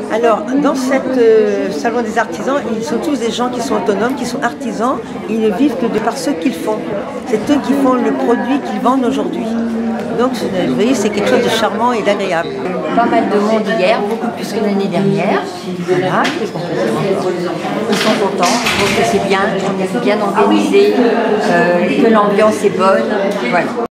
Alors, dans cette salon des artisans, ils sont tous des gens qui sont autonomes, qui sont artisans, et ils ne vivent que de par ce qu'ils font. C'est eux qui font le produit qu'ils vendent aujourd'hui. Donc, vous voyez, c'est quelque chose de charmant et d'agréable. Pas mal de monde hier, beaucoup plus que l'année dernière. Voilà, ils sont contents, je trouve que c'est bien, on est bien organisé, que l'ambiance est bonne. Voilà.